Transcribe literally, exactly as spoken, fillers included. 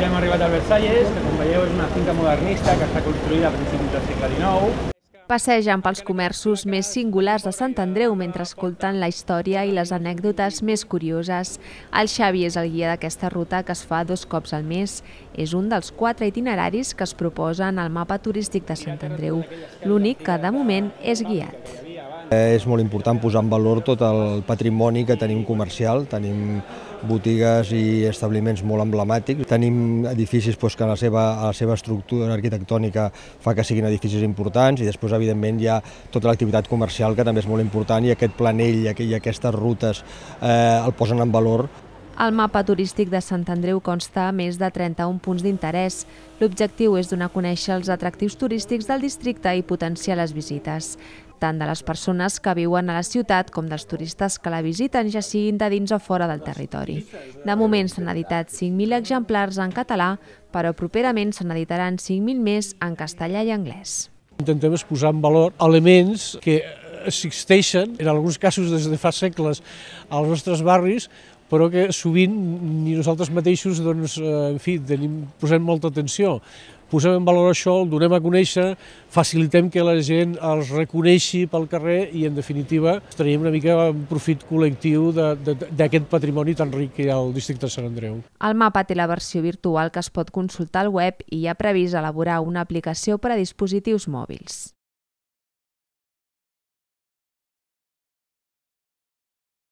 Ja hem arribat al Versalles, que com veieu és una finca modernista que està construïda a principis del segle dinou. Passegen pels comerços més singulars de Sant Andreu mentre escolten la història i les anècdotes més curioses. El Xavi és el guia d'aquesta ruta que es fa dos cops al mes. És un dels quatre itineraris que es proposen al mapa turístic de Sant Andreu. L'únic que de moment és guiat. És molt important posar en valor tot el patrimoni que tenim comercial. Tenim botigues i establiments molt emblemàtics. Tenim edificis doncs, que la seva, la seva estructura arquitectònica fa que siguin edificis importants i després, evidentment, hi ha tota l'activitat comercial que també és molt important i aquest planell i aquestes rutes eh, el posen en valor. El mapa turístic de Sant Andreu consta a més de trenta-un punts d'interès. L'objectiu és donar a conèixer els atractius turístics del districte i potenciar les visites, tant de les persones que viuen a la ciutat com dels turistes que la visiten, ja siguin de dins o fora del territori. De moment s'han editat cinc mil exemplars en català, però properament se n'editaran cinc mil més en castellà i anglès. Intentem posar en valor elements que existeixen, en alguns casos des de fa segles, als nostres barris, però que sovint ni nosaltres mateixos doncs, en fi, tenim, posem molta atenció. Posem en valor això, el donem a conèixer, facilitem que la gent els reconeixi pel carrer i, en definitiva, traiem una mica un profit col·lectiu d'aquest patrimoni tan ric que hi ha al districte de Sant Andreu. El mapa té la versió virtual que es pot consultar al web i hi ha previst elaborar una aplicació per a dispositius mòbils.